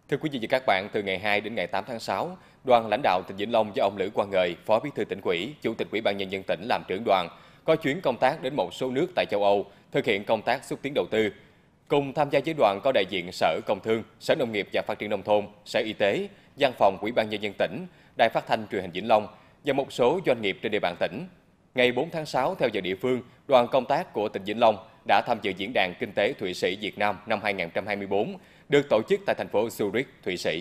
Thưa quý vị và các bạn, từ ngày 2 đến ngày 8 tháng 6, đoàn lãnh đạo tỉnh Vĩnh Long do ông Lữ Quang Ngời, Phó Bí thư Tỉnh ủy, Chủ tịch Ủy ban Nhân dân tỉnh làm trưởng đoàn, có chuyến công tác đến một số nước tại châu Âu, thực hiện công tác xúc tiến đầu tư. Cùng tham gia với đoàn có đại diện Sở Công Thương, Sở Nông nghiệp và Phát triển Nông thôn, Sở Y tế, Văn phòng Ủy ban Nhân dân tỉnh, Đài Phát thanh Truyền hình Vĩnh Long và một số doanh nghiệp trên địa bàn tỉnh. Ngày 4 tháng 6, theo giờ địa phương, đoàn công tác của tỉnh Vĩnh Long đã tham dự Diễn đàn Kinh tế Thụy Sĩ Việt Nam năm 2024, được tổ chức tại thành phố Zurich, Thụy Sĩ.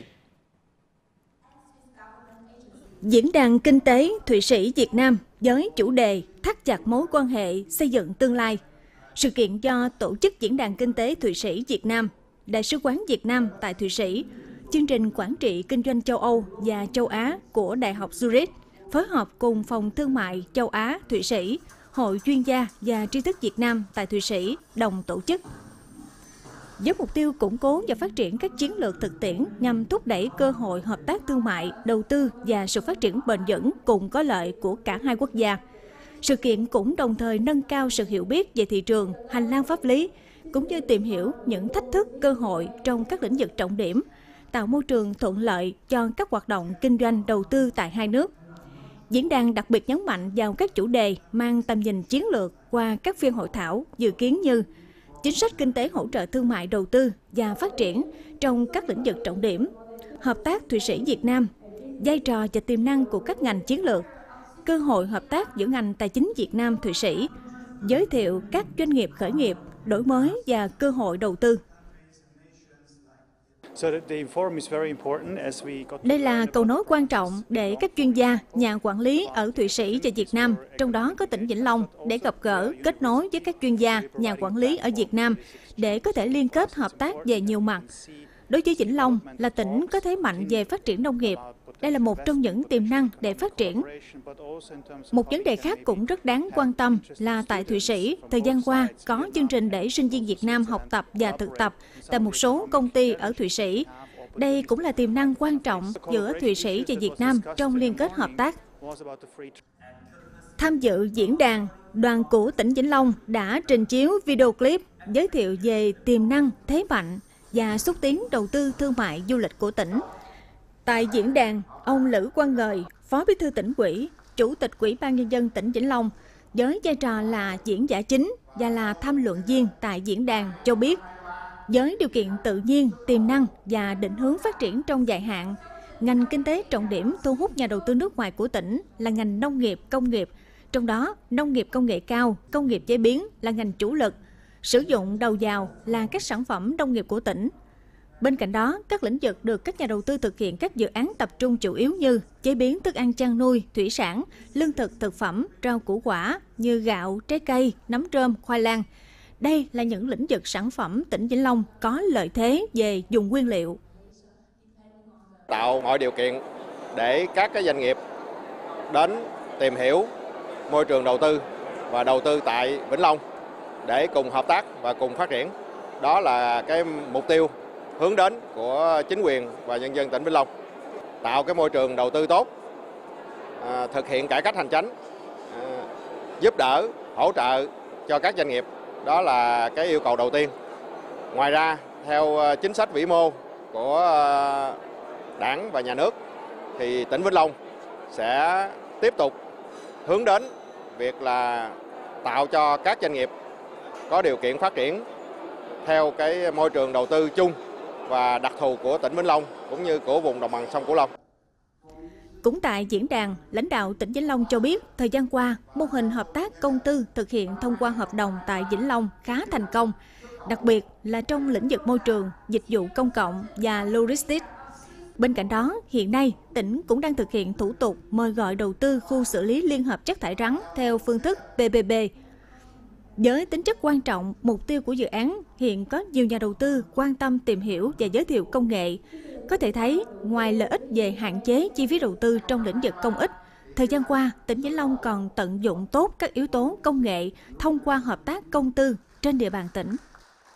Diễn đàn Kinh tế Thụy Sĩ Việt Nam với chủ đề thắt chặt mối quan hệ xây dựng tương lai. Sự kiện do Tổ chức Diễn đàn Kinh tế Thụy Sĩ Việt Nam, Đại sứ quán Việt Nam tại Thụy Sĩ, chương trình quản trị kinh doanh châu Âu và châu Á của Đại học Zurich phối hợp cùng Phòng Thương mại châu Á Thụy Sĩ, Hội chuyên gia và tri thức Việt Nam tại Thụy Sĩ đồng tổ chức. Với mục tiêu củng cố và phát triển các chiến lược thực tiễn nhằm thúc đẩy cơ hội hợp tác thương mại, đầu tư và sự phát triển bền vững cùng có lợi của cả hai quốc gia. Sự kiện cũng đồng thời nâng cao sự hiểu biết về thị trường, hành lang pháp lý, cũng như tìm hiểu những thách thức, cơ hội trong các lĩnh vực trọng điểm, tạo môi trường thuận lợi cho các hoạt động kinh doanh đầu tư tại hai nước. Diễn đàn đặc biệt nhấn mạnh vào các chủ đề mang tầm nhìn chiến lược qua các phiên hội thảo dự kiến như chính sách kinh tế hỗ trợ thương mại đầu tư và phát triển trong các lĩnh vực trọng điểm, hợp tác Thụy Sĩ Việt Nam, vai trò và tiềm năng của các ngành chiến lược, cơ hội hợp tác giữa ngành tài chính Việt Nam Thụy Sĩ, giới thiệu các doanh nghiệp khởi nghiệp, đổi mới và cơ hội đầu tư. Đây là cầu nối quan trọng để các chuyên gia, nhà quản lý ở Thụy Sĩ và Việt Nam, trong đó có tỉnh Vĩnh Long, để gặp gỡ, kết nối với các chuyên gia, nhà quản lý ở Việt Nam để có thể liên kết hợp tác về nhiều mặt. Đối với Vĩnh Long là tỉnh có thế mạnh về phát triển nông nghiệp. Đây là một trong những tiềm năng để phát triển. Một vấn đề khác cũng rất đáng quan tâm là tại Thụy Sĩ, thời gian qua có chương trình để sinh viên Việt Nam học tập và thực tập tại một số công ty ở Thụy Sĩ. Đây cũng là tiềm năng quan trọng giữa Thụy Sĩ và Việt Nam trong liên kết hợp tác. Tham dự diễn đàn, đoàn của tỉnh Vĩnh Long đã trình chiếu video clip giới thiệu về tiềm năng, thế mạnh và xúc tiến đầu tư thương mại du lịch của tỉnh. Tại diễn đàn, ông Lữ Quang Ngời, Phó Bí thư Tỉnh ủy, Chủ tịch Ủy ban Nhân dân tỉnh Vĩnh Long, với vai trò là diễn giả chính và là tham luận viên tại diễn đàn cho biết, với điều kiện tự nhiên, tiềm năng và định hướng phát triển trong dài hạn, ngành kinh tế trọng điểm thu hút nhà đầu tư nước ngoài của tỉnh là ngành nông nghiệp, công nghiệp, trong đó nông nghiệp công nghệ cao, công nghiệp chế biến là ngành chủ lực, sử dụng đầu vào là các sản phẩm nông nghiệp của tỉnh. Bên cạnh đó, các lĩnh vực được các nhà đầu tư thực hiện các dự án tập trung chủ yếu như chế biến thức ăn chăn nuôi, thủy sản, lương thực, thực phẩm, rau củ quả như gạo, trái cây, nấm rơm, khoai lang. Đây là những lĩnh vực sản phẩm tỉnh Vĩnh Long có lợi thế về vùng nguyên liệu. Tạo mọi điều kiện để các doanh nghiệp đến tìm hiểu môi trường đầu tư và đầu tư tại Vĩnh Long để cùng hợp tác và cùng phát triển. Đó là cái mục tiêu hướng đến của chính quyền và nhân dân tỉnh Vĩnh Long. Tạo cái môi trường đầu tư tốt, thực hiện cải cách hành chính, giúp đỡ, hỗ trợ cho các doanh nghiệp. Đó là cái yêu cầu đầu tiên. Ngoài ra, theo chính sách vĩ mô của Đảng và Nhà nước, thì tỉnh Vĩnh Long sẽ tiếp tục hướng đến việc là tạo cho các doanh nghiệp có điều kiện phát triển theo cái môi trường đầu tư chung và đặc thù của tỉnh Vĩnh Long cũng như của vùng đồng bằng sông Cửu Long. Cũng tại diễn đàn, lãnh đạo tỉnh Vĩnh Long cho biết, thời gian qua, mô hình hợp tác công tư thực hiện thông qua hợp đồng tại Vĩnh Long khá thành công, đặc biệt là trong lĩnh vực môi trường, dịch vụ công cộng và logistics. Bên cạnh đó, hiện nay, tỉnh cũng đang thực hiện thủ tục mời gọi đầu tư khu xử lý liên hợp chất thải rắn theo phương thức PPP. Với tính chất quan trọng, mục tiêu của dự án, hiện có nhiều nhà đầu tư quan tâm tìm hiểu và giới thiệu công nghệ. Có thể thấy, ngoài lợi ích về hạn chế chi phí đầu tư trong lĩnh vực công ích, thời gian qua, tỉnh Vĩnh Long còn tận dụng tốt các yếu tố công nghệ thông qua hợp tác công tư trên địa bàn tỉnh.